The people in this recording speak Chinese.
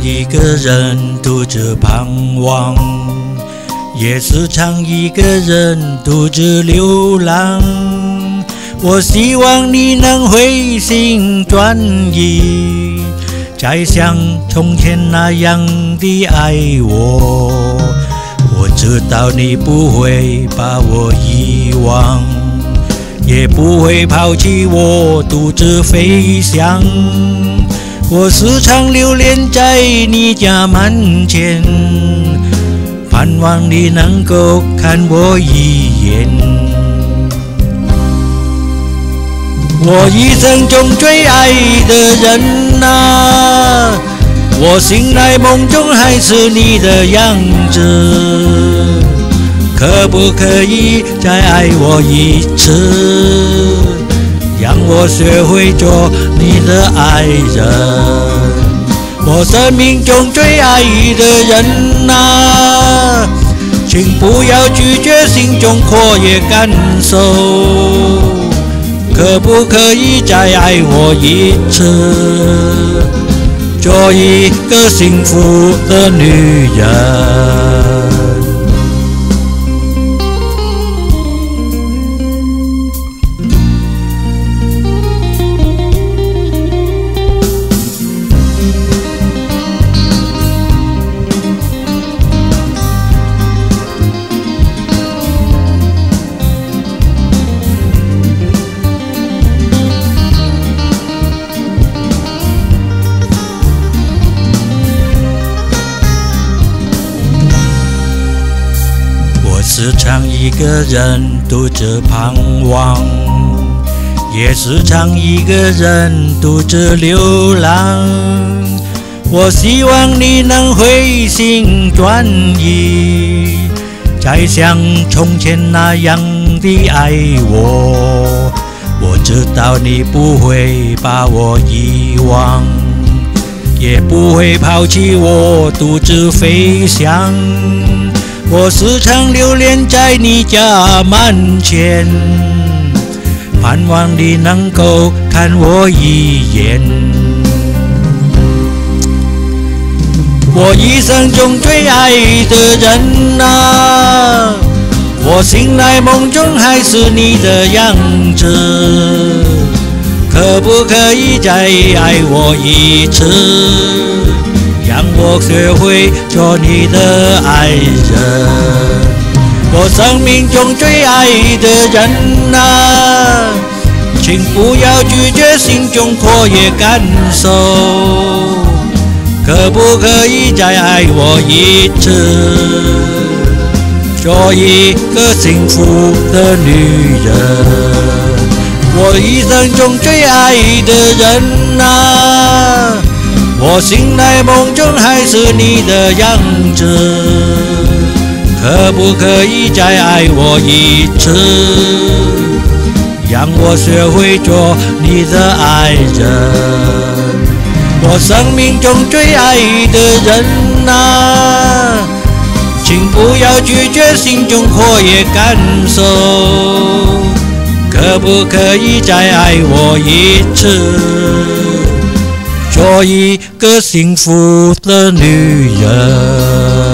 一个人独自盼望，也时常一个人独自流浪。我希望你能回心转意，再像从前那样的爱我。我知道你不会把我遗忘，也不会抛弃我独自飞翔。我时常流连在你家门前，盼望你能够看我一眼。我一生中最爱的人啊，我醒来梦中还是你的样子，可不可以再爱我一次，让我学会做你的爱人。我生命中最爱的人啊，请不要拒绝心中阔野感受，可不可以再爱我一次，做一个幸福的女人。时常一个人独自盼望，也时常一个人独自流浪。我希望你能回心转意，再像从前那样的爱我。我知道你不会把我遗忘，也不会抛弃我独自飞翔。我时常流连在你家门前，盼望你能够看我一眼。我一生中最爱的人啊，我醒来梦中还是你的样子，可不可以再爱我一次，让我学会做你的爱人。我生命中最爱的人啊，请不要拒绝心中阔野感受，可不可以再爱我一次，做一个幸福的女人。我一生中最爱的人啊，我醒来梦中还是你的样子，可不可以再爱我一次，让我学会做你的爱人。我生命中最爱的人啊，请不要拒绝心中阔野感受，可不可以再爱我一次，做一个幸福的女人。